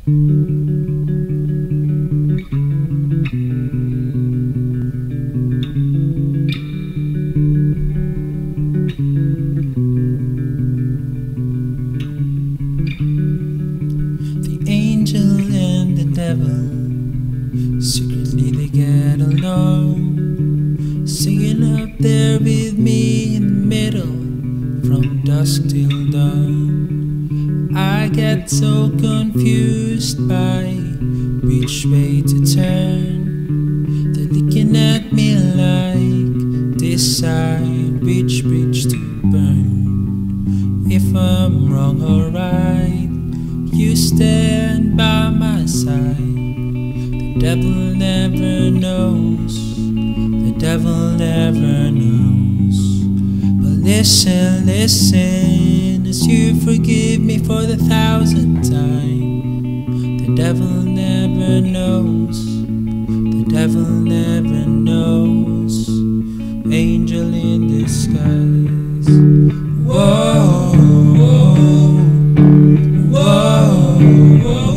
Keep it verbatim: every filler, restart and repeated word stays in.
Angel and the devil, secretly they get along, singing up there with me in the middle, from dusk till dawn. I get so confused by which way to turn. They're looking at me like decide which bridge to burn. If I'm wrong or right, you stand by my side. The devil never knows, the devil never knows. But listen, listen, as you forgive me for the thousandth time. The devil never knows, the devil never knows. Angel in disguise. Whoa, whoa, whoa, whoa.